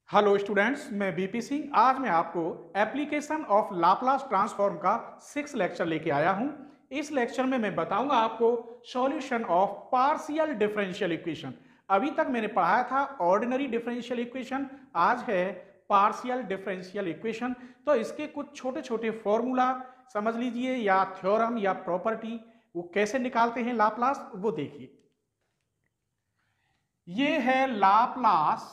Hello students, मैं B P Singh. आज मैं आपको एप्लीकेशन ऑफ लाप्लास ट्रांसफॉर्म का 6 लेक्चर लेके आया हूं। इस लेक्चर में मैं बताऊंगा आपको solution of partial differential equation. अभी तक मैंने पढ़ाया था ऑर्डिनरी डिफरेंशियल इक्वेशन, आज है पार्शियल डिफरेंशियल इक्वेशन। तो इसके कुछ छोटे छोटे फॉर्मूला समझ लीजिए, या थ्योरम या प्रॉपर्टी, वो कैसे निकालते हैं लाप्लास, वो देखिए। ये है Laplace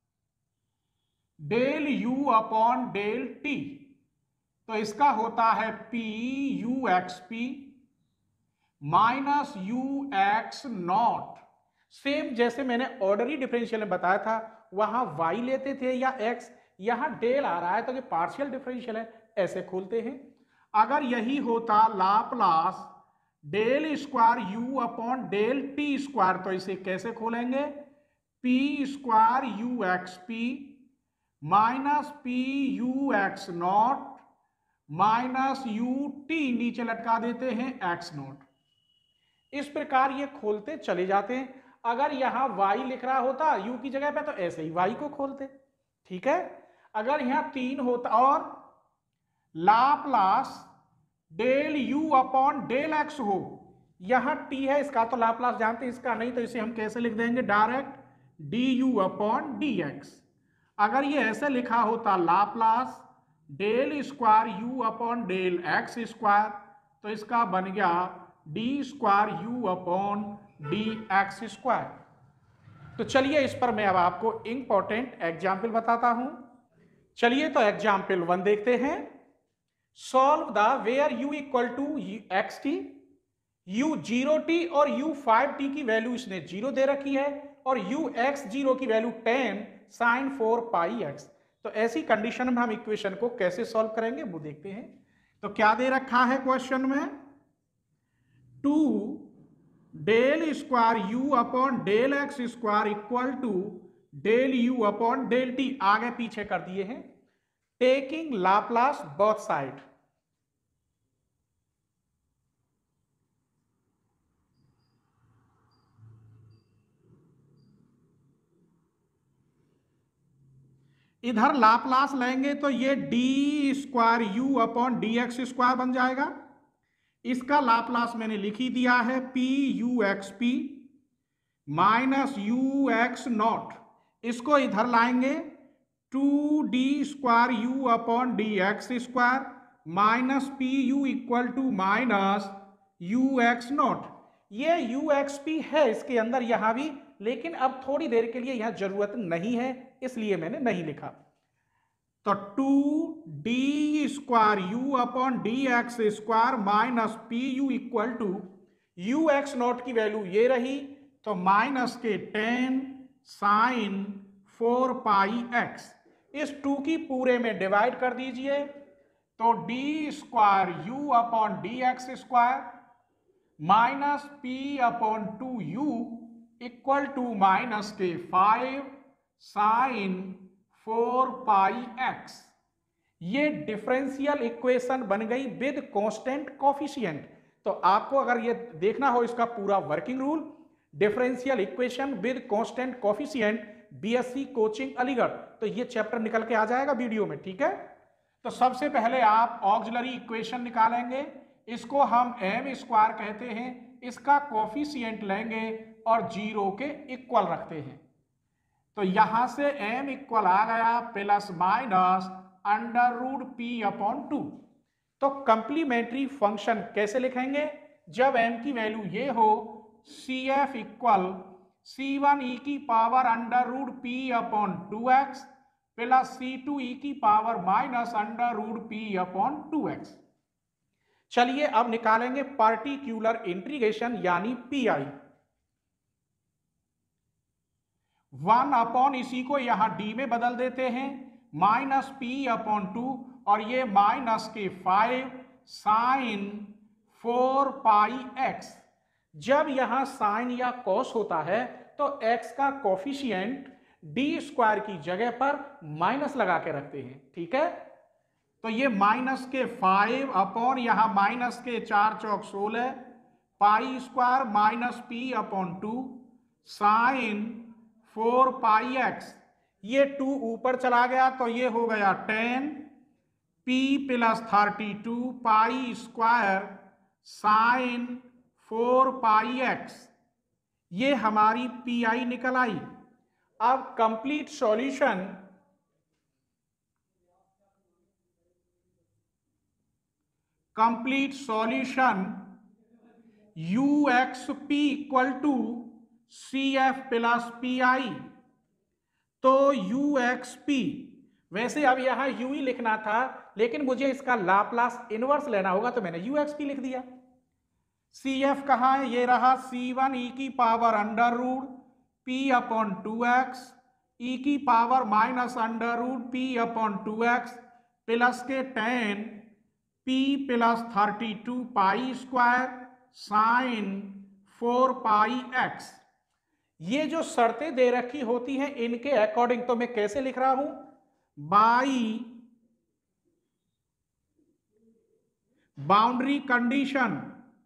del u upon del t, तो इसका होता है p u x p minus u x nought. Same जैसे मैंने ऑर्डरी डिफरेंशियल में बताया था, वहां y लेते थे या x, यहां डेल आ रहा है तो ये पार्शियल डिफरेंशियल है, ऐसे खोलते हैं। अगर यही होता Laplace del square u upon del t square, तो इसे कैसे खोलेंगे? P square u x p minus p u x nought minus u t, नीचे लटका देते हैं एक्स नॉट। इस प्रकार ये खोलते चले जाते हैं। अगर यहां y लिख रहा होता u की जगह पे, तो ऐसे ही y को खोलते, ठीक है। अगर यहां 3 होता और Laplace del u upon del x हो, यहां t है, इसका तो लाप्लास जानते हैं, इसका नहीं, तो इसे हम कैसे लिख देंगे? Direct du upon dx। अगर ये ऐसे लिखा होता Laplace del square u upon del x square, तो इसका बन गया d square u upon d x square. तो चलिए इस पर मैं अब आपको इंपॉर्टेंट एग्जाम्पल बताता हूं। चलिए तो एग्जाम्पल 1 देखते हैं। Solve the where u equal to x t, u 0t और u 5t की वैल्यू इसने 0 दे रखी है, और u x 0 की वैल्यू 10 साइन 4 पाई x। तो ऐसी कंडीशन में हम इक्वेशन को कैसे सॉल्व करेंगे वो देखते हैं। तो क्या दे रखा है क्वेश्चन में? 2 del square u upon del x square equal to del u upon del t, आगे पीछे कर दिए हैं, टेकिंग लाप्लास बोथ साइड। इधर लाप्लास लेंगे तो ये d square u upon d x square बन जाएगा। इसका लाप्लास मैंने लिख ही दिया है, p u x p minus u x nought. इसको इधर लाएंगे, 2d square u upon d x square minus p u equal to minus u x nought. ये यू एक्स पी है इसके अंदर यहां भी, लेकिन अब थोड़ी देर के लिए यहां जरूरत नहीं है, इसलिए मैंने नहीं लिखा। तो 2d square u upon d x square minus p u equal to u x nought की वैल्यू ये रही, तो माइनस के 10 साइन 4 पाई एक्स। इस 2 की पूरे में डिवाइड कर दीजिए, तो d square u upon d x square minus P upon 2 u equal to minus के 5 साइन 4 पाई एक्स। ये डिफरेंशियल इक्वेशन बन गई विद कांस्टेंट कोफिशिएंट। तो आपको अगर ये देखना हो इसका पूरा working rule, differential equation with constant coefficient, B Sc coaching Aligarh, तो ये चैप्टर निकल के आ जाएगा वीडियो में, ठीक है। तो सबसे पहले आप ऑक्सिलरी इक्वेशन निकालेंगे, इसको हम एम स्क्वायर कहते हैं, इसका कोफिशिएंट लेंगे और 0 के इक्वल रखते हैं। तो यहां से m इक्वल आ गया plus minus under root P upon 2। तो कंप्लीमेंट्री फंक्शन कैसे लिखेंगे? जब m की वैल्यू ये हो, C F equal c1 e की power under root P upon 2x plus c2 e की power minus under root P upon 2x। चलिए अब निकालेंगे पार्टिकुलर इंटीग्रेशन यानी पीआई। 1 अपॉन इसी को यहां डी में बदल देते हैं, माइनस पी अपॉन 2, और ये माइनस के 5 साइन 4 पाई एक्स। जब यहां साइन या कॉस होता है तो एक्स का कोफिशिएंट डी स्क्वायर की जगह पर माइनस लगा के रखते हैं, ठीक है। तो ये माइनस के 5 अपॉन यहां माइनस के 4 चौक 16 pi square minus P upon 2 sine 4 pi x. ये 2 ऊपर चला गया तो ये हो गया 10 p plus 32 pi square sine 4 pi x, ये हमारी पी निकल आई। अब complete solution u x p equal to C F plus P I. तो u x p, वैसे अब यहां u ही लिखना था लेकिन मुझे इसका लाप्लास इनवर्स लेना होगा तो मैंने u x p लिख दिया। सी एफ कहाँ है, ये रहा c1 e की power under root p upon 2x e की power minus under root p upon 2x plus के 10 p plus 32 pi square sine 4 pi x। ये जो शर्तें दे रखी होती हैं इनके अकॉर्डिंग तो मैं कैसे लिख रहा हूं, बाई बाउंड्री कंडीशन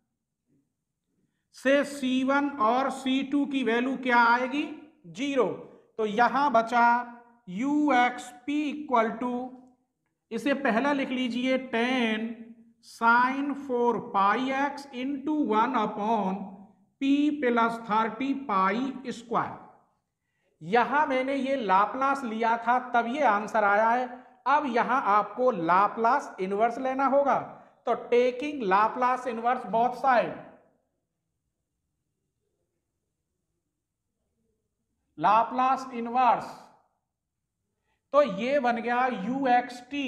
से C1 और C2 की वैल्यू क्या आएगी, 0। तो यहां बचा u x p equal to, इसे पहला लिख लीजिए 10 sine 4 pi x into 1 upon p plus 30 pi square. यहां मैंने ये लाप्लास लिया था तब ये आंसर आया है। अब यहां आपको लाप्लास इनवर्स लेना होगा तो taking Laplace inverse both side, Laplace inverse, तो ये बन गया u x t।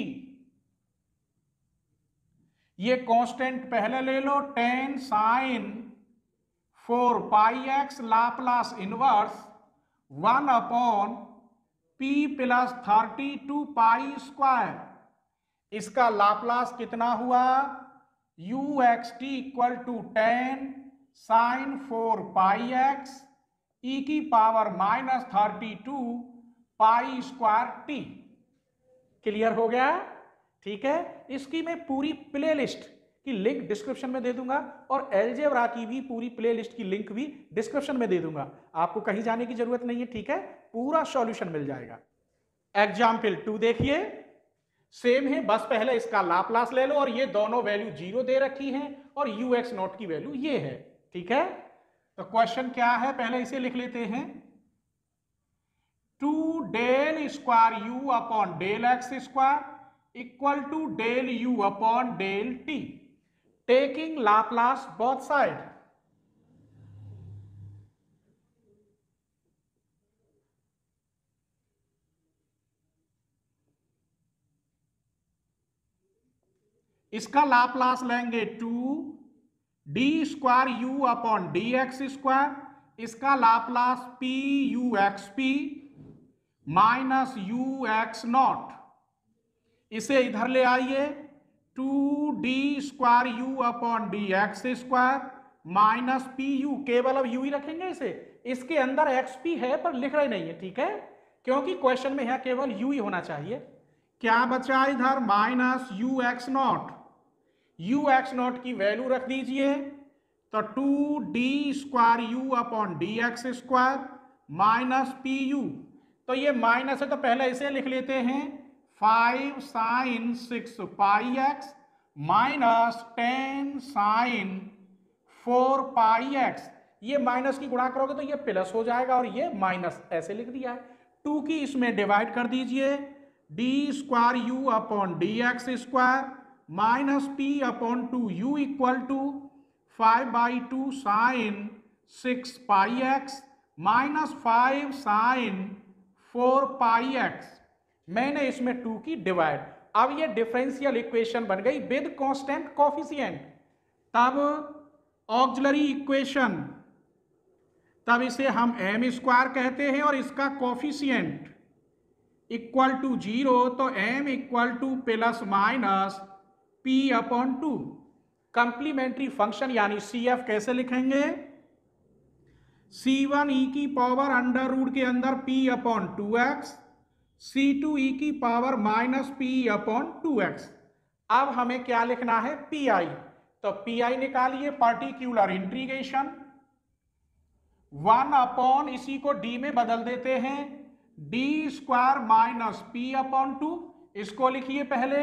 ये कांस्टेंट पहले ले लो 10 sine 4 pi x Laplace inverse 1 upon p plus 32 pi square. इसका लाप्लास कितना हुआ, u x t equal to 10 sine 4 pi x e की power minus 32 pi square t। Clear हो गया, ठीक है। इसकी मैं पूरी प्लेलिस्ट की लिंक डिस्क्रिप्शन में दे दूंगा और अलजेब्रा की भी पूरी प्लेलिस्ट की लिंक भी डिस्क्रिप्शन में दे दूंगा, आपको कहीं जाने की जरूरत नहीं है, ठीक है। पूरा सॉल्यूशन मिल जाएगा। एग्जाम्पल 2 देखिए, सेम है, बस पहले इसका लाप्लास ले लो और ये दोनों वैल्यू 0 दे रखी हैं और u x नॉट की वैल्यू ये है, ठीक है। तो क्वेश्चन क्या है, पहले इसे लिख लेते हैं, 2 del square u upon del x square equal to del u upon del t, taking Laplace both side. इसका लाप्लास लेंगे 2 d square u upon d x square, इसका Laplace p u x p minus u x nought. इसे इधर ले आइए, 2 d square u upon d x square minus p u, केवल अब you ही रखेंगे इसे, इसके अंदर एक्स पी है पर लिख रहे नहीं है, ठीक है, क्योंकि क्वेश्चन में यहां केवल यू ही होना चाहिए। क्या बचा इधर, minus u x nought, u x nought की वैल्यू रख दीजिए, तो 2 d square u upon d x square minus p u. तो ये माइनस है तो पहले इसे लिख लेते हैं, 5 sine 6 pi x minus 10 sine 4 pi x. ये माइनस की गुणा करोगे तो ये प्लस हो जाएगा और ये माइनस, ऐसे लिख दिया है। 2 की इसमें डिवाइड कर दीजिए, d square u upon d x square minus P upon 2 u equal to 5/2 sine 6 pi x minus 5 sine 4 pi x. मैंने इसमें 2 की डिवाइड, अब ये डिफरेंशियल इक्वेशन बन गई विद कांस्टेंट कोफिशिएंट। तब ऑक्सिलरी इक्वेशन, तब इसे हम एम स्क्वायर कहते हैं और इसका कोफिशिएंट इक्वल टू 0, तो m equal to plus minus p upon 2। Complementary function यानी CF कैसे लिखेंगे, C1 e की पावर अंडर रूट के अंदर p upon 2x, C2 e की power minus p upon 2x। अब हमें क्या लिखना है, PI, तो PI निकालिए, पार्टिकुलर इंटीग्रेशन 1 अपॉन, इसी को d में बदल देते हैं, d square minus P upon 2, इसको लिखिए पहले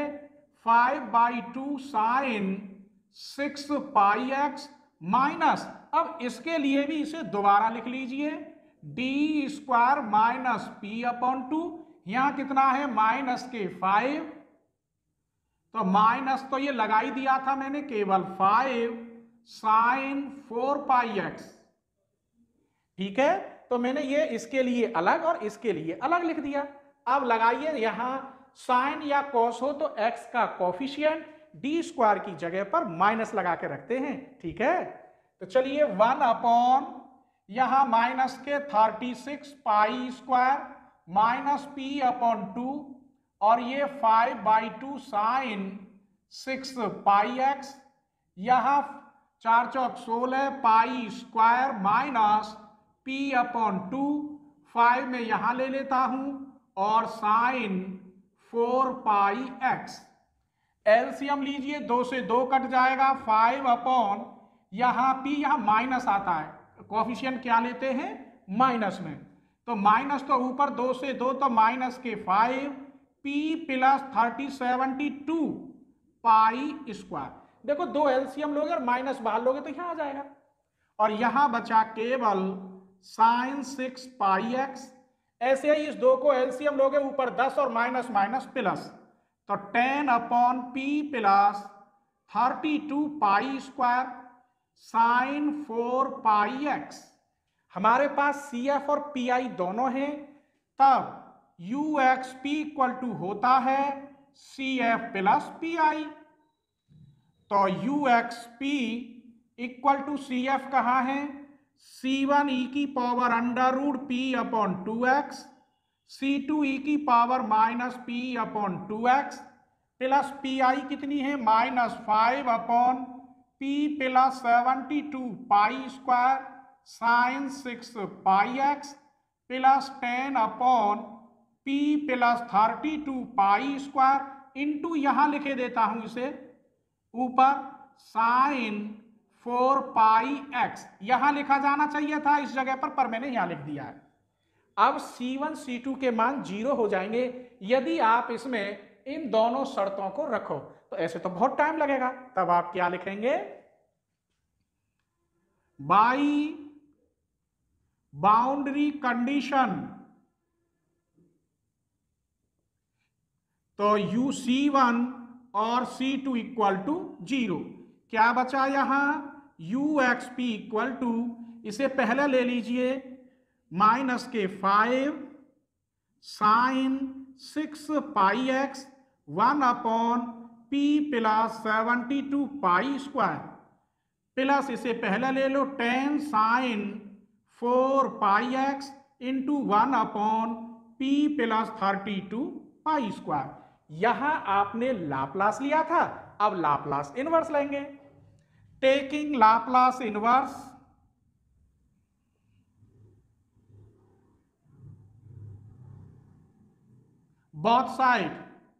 5/2 साइन 6 पाई एक्स माइनस, अब इसके लिए भी इसे दोबारा लिख लीजिए d square minus P upon 2, यहां कितना है माइनस के 5, तो माइनस तो ये लगा ही दिया था मैंने, केवल 5 साइन 4 पाई एक्स। ठीक है, तो मैंने ये इसके लिए अलग और इसके लिए अलग लिख दिया। अब लगाइए यहां साइन या कॉस हो तो एक्स का कोफिशिएंट डी स्क्वायर की जगह पर माइनस लगा के रखते हैं। ठीक है, तो चलिए 1 अपॉन यहां माइनस के 36 pi square minus P upon 2 और ये 5/2 साइन 6 पाई एक्स, यहां 4 चौक 16 pi square minus P upon 2, 5 में यहां ले लेता हूं और साइन 4 पाई एक्स। एलसीएम लीजिए, 2 से 2 कट जाएगा, 5 अपॉन यहां पी, यहां माइनस आता है, कोफिशिएंट क्या लेते हैं माइनस में, तो माइनस तो ऊपर 2 से 2 तो माइनस के 5 पी प्लस 72 पाई स्क्वायर। देखो 2 एलसीएम लोगे और माइनस बाहर लोगे तो यहां आ जाएगा, और यहां बचा केवल साइन 6 पाई एक्स। ऐसे ही इस 2 को एलसीएम लोगे, ऊपर 10 और माइनस माइनस प्लस, तो 10 upon P plus 32 pi square sine 4 pi X. हमारे पास सी एफ और पी आई दोनों हैं, तब U x P equal to होता है C F plus P I, तो U x P equal to C F कहाँ है, C1 e की power under root P upon 2x, C2 e की power minus P upon 2x plus P I कितनी है minus 5 upon P plus 72 pi square sine 6 pi X plus 10 upon P plus 32 pi square into यहां लिखे देता हूं इसे ऊपर sign 4 pi X, यहां लिखा जाना चाहिए था इस जगह पर मैंने यहां लिख दिया है। अब C1 C2 के मान 0 हो जाएंगे यदि आप इसमें इन दोनों शर्तों को रखो, तो ऐसे तो बहुत टाइम लगेगा, तब आप क्या लिखेंगे बाई बाउंड्री कंडीशन, तो यू C1 और C2 इक्वल टू 0, क्या बचा यहां U x P equal to, इसे पहले ले लीजिए माइनस के 5 sine 6 pi X 1 upon P plus 72 pi square plus इसे पहले ले लो 10 sine 4 pi X into 1 upon P plus 32 pi square. यहां आपने लाप्लास लिया था, अब लाप्लास इनवर्स लेंगे। Taking Laplace inverse, both side,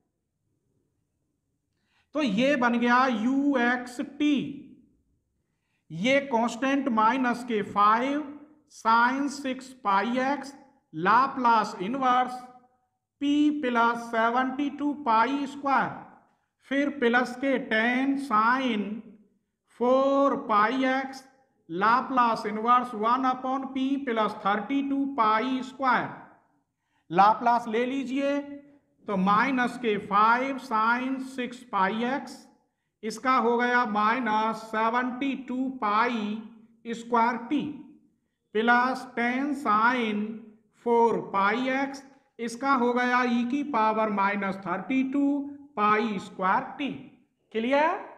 तो ये बन गया यू एक्स टी, ये कांस्टेंट माइनस के 5 sine 6 pi X Laplace inverse P plus 72 pi square, फिर प्लस के 10 sine 4 pi X Laplace inverse 1 upon P plus 32 pi square, Laplace ले लीजिए तो माइनस के 5 साइन 6 पाई एक्स, इसका हो गया minus 72 pi square T plus 10 sine 4 pi X, इसका हो गया ई की power minus 32 pi square T. Clear?